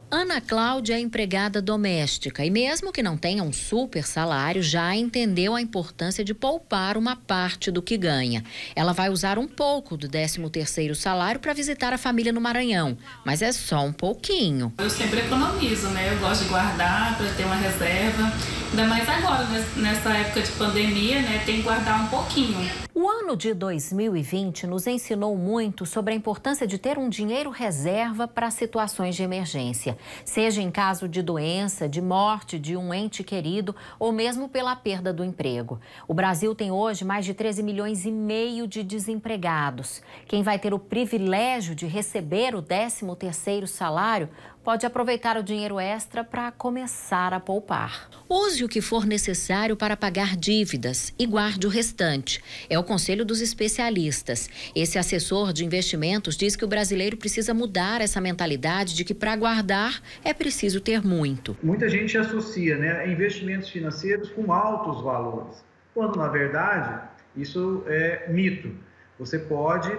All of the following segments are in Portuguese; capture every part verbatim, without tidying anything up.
Ana Cláudia é empregada doméstica e mesmo que não tenha um super salário, já entendeu a importância de poupar uma parte do que ganha. Ela vai usar um pouco do décimo terceiro salário para visitar a família no Maranhão, mas é só um pouquinho. Eu sempre economizo, né? Eu gosto de guardar para ter uma reserva, ainda mais agora, nessa época de pandemia, né? Tem que guardar um pouquinho. O ano de dois mil e vinte nos ensinou muito sobre a importância de ter um dinheiro reserva para situações de emergência, seja em caso de doença, de morte de um ente querido ou mesmo pela perda do emprego. O Brasil tem hoje mais de treze milhões e meio de desempregados. Quem vai ter o privilégio de receber o décimo terceiro salário pode aproveitar o dinheiro extra para começar a poupar. Use o que for necessário para pagar dívidas e guarde o restante. É o conselho dos especialistas. Esse assessor de investimentos diz que o brasileiro precisa mudar essa mentalidade de que para guardar é preciso ter muito. Muita gente associa, né, investimentos financeiros com altos valores, quando na verdade isso é mito. Você pode,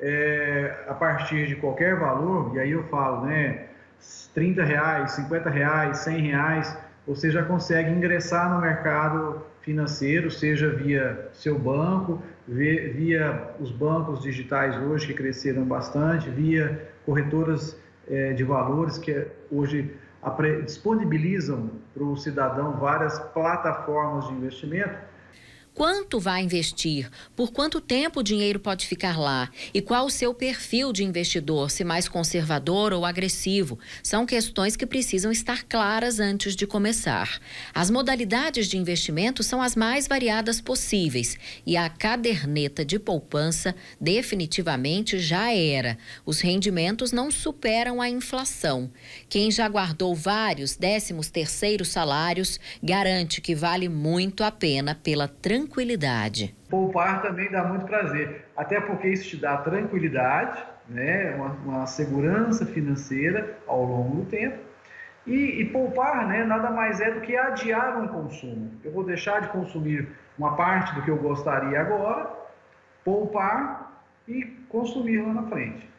é, a partir de qualquer valor, e aí eu falo, né, trinta reais, cinquenta reais, cem reais, você já consegue ingressar no mercado financeiro, seja via seu banco, via os bancos digitais hoje que cresceram bastante, via corretoras eh, de valores que hoje disponibilizam para o cidadão várias plataformas de investimento. Quanto vai investir? Por quanto tempo o dinheiro pode ficar lá? E qual o seu perfil de investidor, se mais conservador ou agressivo? São questões que precisam estar claras antes de começar. As modalidades de investimento são as mais variadas possíveis e a caderneta de poupança definitivamente já era. Os rendimentos não superam a inflação. Quem já guardou vários décimos terceiros salários garante que vale muito a pena pela tranquilidade. Tranquilidade. Poupar também dá muito prazer, até porque isso te dá tranquilidade, né? uma, uma segurança financeira ao longo do tempo. E, e poupar, né, nada mais é do que adiar um consumo. Eu vou deixar de consumir uma parte do que eu gostaria agora, poupar e consumir lá na frente.